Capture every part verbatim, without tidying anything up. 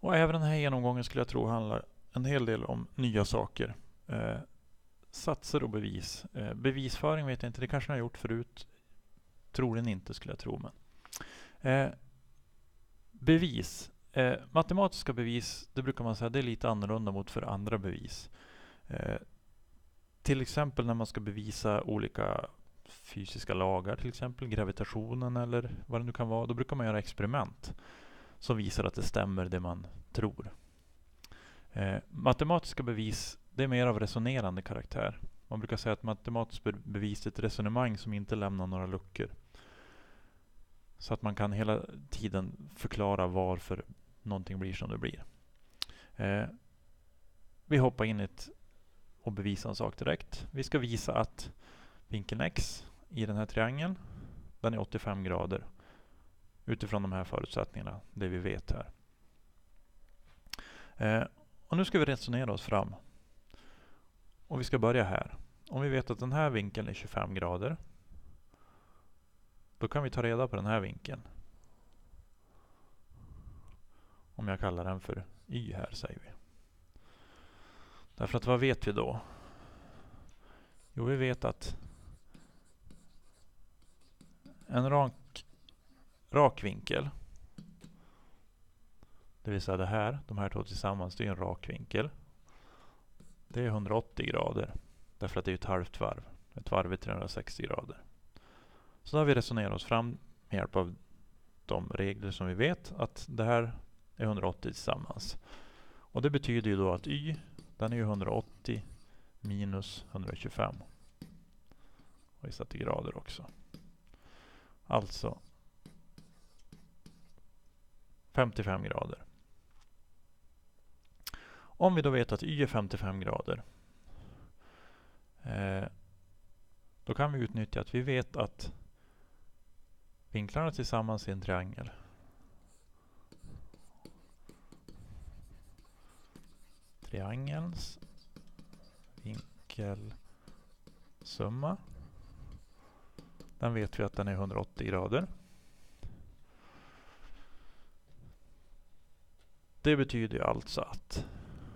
Och även den här genomgången skulle jag tro handlar en hel del om nya saker. Eh, satser och bevis. Eh, bevisföring vet jag inte, det kanske jag har gjort förut. Troligen inte skulle jag tro. Men. Eh, bevis. Eh, matematiska bevis, det brukar man säga, det är lite annorlunda mot för andra bevis. Eh, till exempel när man ska bevisa olika fysiska lagar, till exempel gravitationen eller vad det nu kan vara, då brukar man göra experiment som visar att det stämmer det man tror. Eh, matematiska bevis, det är mer av resonerande karaktär. Man brukar säga att matematiskt bevis är ett resonemang som inte lämnar några luckor. Så att man kan hela tiden förklara varför någonting blir som det blir. Eh, vi hoppar in i ett och bevisar en sak direkt. Vi ska visa att vinkeln X i den här triangeln, den är åttiofem grader. Utifrån de här förutsättningarna, det vi vet här. Eh, och nu ska vi resonera oss fram. Och vi ska börja här. Om vi vet att den här vinkeln är tjugofem grader, då kan vi ta reda på den här vinkeln. Om jag kallar den för Y här, säger vi. Därför att vad vet vi då? Jo, vi vet att en rak, rak vinkel, det vill säga det här, de här två tillsammans, det är en rak vinkel. Det är hundraåttio grader. Därför att det är ett halvt varv. Ett varv är trehundrasextio grader. Så då har vi resonerat oss fram med hjälp av de regler som vi vet att det här är hundraåttio tillsammans. Och det betyder ju då att Y, den är ju hundraåttio minus hundratjugofem. Och vi satte grader också. Alltså femtiofem grader. Om vi då vet att Y är femtiofem grader, eh, då kan vi utnyttja att vi vet att vinklarna tillsammans är en triangel. Triangelns vinkelsumma, den vet vi att den är hundraåttio grader. Det betyder ju alltså att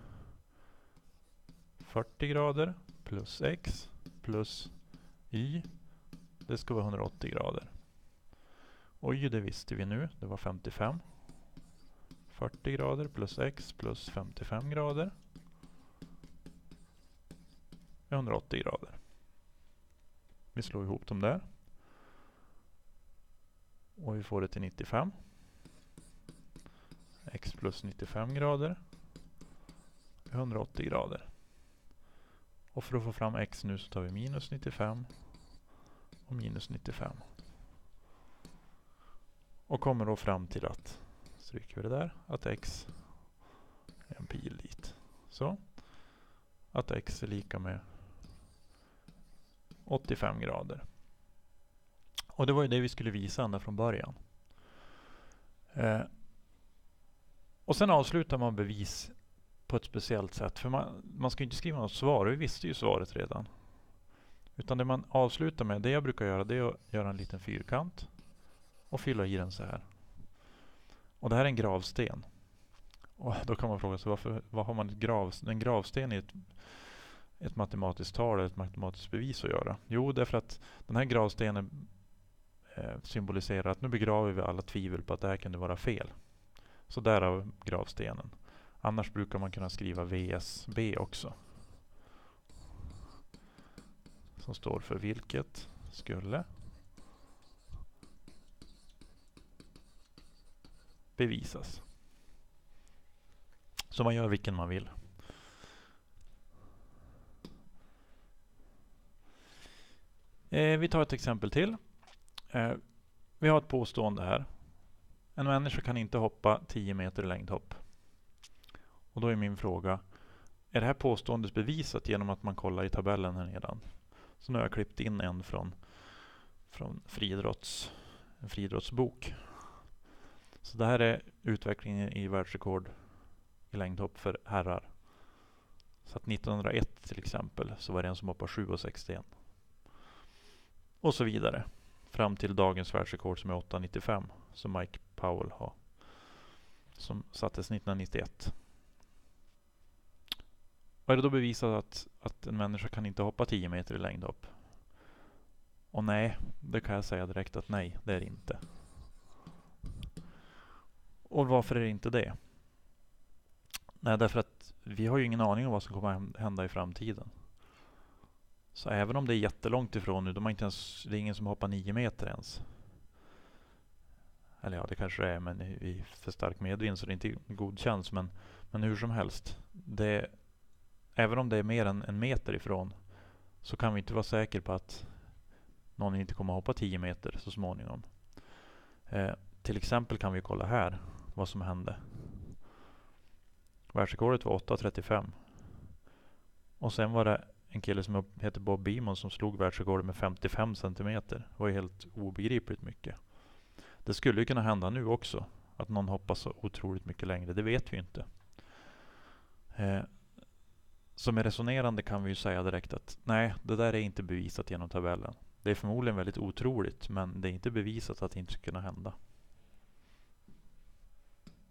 fyrtio grader plus X plus Y, det ska vara hundraåttio grader. Och Y, det visste vi nu, det var femtiofem. fyrtio grader plus X plus femtiofem grader är hundraåttio grader. Vi slår ihop dem där. Och vi får det till nittiofem. X plus nittiofem grader är hundraåttio grader. Och för att få fram X nu så tar vi minus nittiofem och minus nittiofem. Och kommer då fram till att, stryker vi det där, att X är en pil dit. Så. Att X är lika med åttiofem grader. Och det var ju det vi skulle visa ända från början. Eh, och sen avslutar man bevis på ett speciellt sätt. För man, man ska inte skriva något svar. Vi visste ju svaret redan. Utan det man avslutar med, det jag brukar göra, det är att göra en liten fyrkant. Och fylla i den så här. Och det här är en gravsten. Och då kan man fråga sig, varför, vad har man ett grav, en gravsten i ett, ett matematiskt tal eller ett matematiskt bevis att göra? Jo, därför att den här gravstenen eh, symboliserar att nu begraver vi alla tvivel på att det här kunde vara fel. Så därav gravstenen. Annars brukar man kunna skriva V S B också. Som står för vilket skulle bevisas. Så man gör vilken man vill. Eh, vi tar ett exempel till. Eh, vi har ett påstående här. En människa kan inte hoppa tio meter längdhopp. Och då är min fråga, är det här påståendet bevisat genom att man kollar i tabellen här nedan? Så nu har jag klippt in en från, från friidrotts, en friidrottsbok. Så det här är utvecklingen i världsrekord i längdhopp för herrar. Så att nittonhundraett till exempel så var det en som hoppade sju komma sextioen. Och så vidare. Fram till dagens världsrekord som är åtta komma nittiofem som Mike Powell har som sattes nittonhundranittioett. Och är det då bevisat att, att en människa kan inte hoppa tio meter i längdhopp? Och nej, det kan jag säga direkt att nej, det är det inte. Och varför är det inte det? Nej, därför att vi har ju ingen aning om vad som kommer att hända i framtiden. Så även om det är jättelångt ifrån nu, de har inte ens, det är ingen som hoppar nio meter ens. Eller ja, det kanske det är, men i för stark medvind så det inte godkänns. Men, men hur som helst, det, även om det är mer än en meter ifrån så kan vi inte vara säkra på att någon inte kommer att hoppa tio meter så småningom. Eh, till exempel kan vi kolla här vad som hände. Världsrekordet var åtta trettiofem. Och sen var det en kille som heter Bob Beamon som slog världsrekordet med femtiofem centimeter. Det var helt obegripligt mycket. Det skulle ju kunna hända nu också. Att någon hoppar så otroligt mycket längre. Det vet vi inte. Eh, som är resonerande kan vi ju säga direkt att nej, det där är inte bevisat genom tabellen. Det är förmodligen väldigt otroligt, men det är inte bevisat att det inte ska kunna hända.